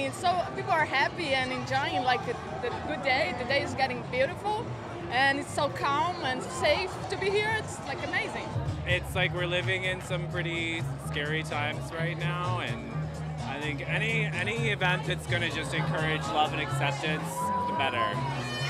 mean, so people are happy and enjoying like the good day. The day is getting beautiful, and it's so calm and safe to be here. It's like amazing. It's like we're living in some pretty scary times right now, and I think any event that's going to just encourage love and acceptance, the better.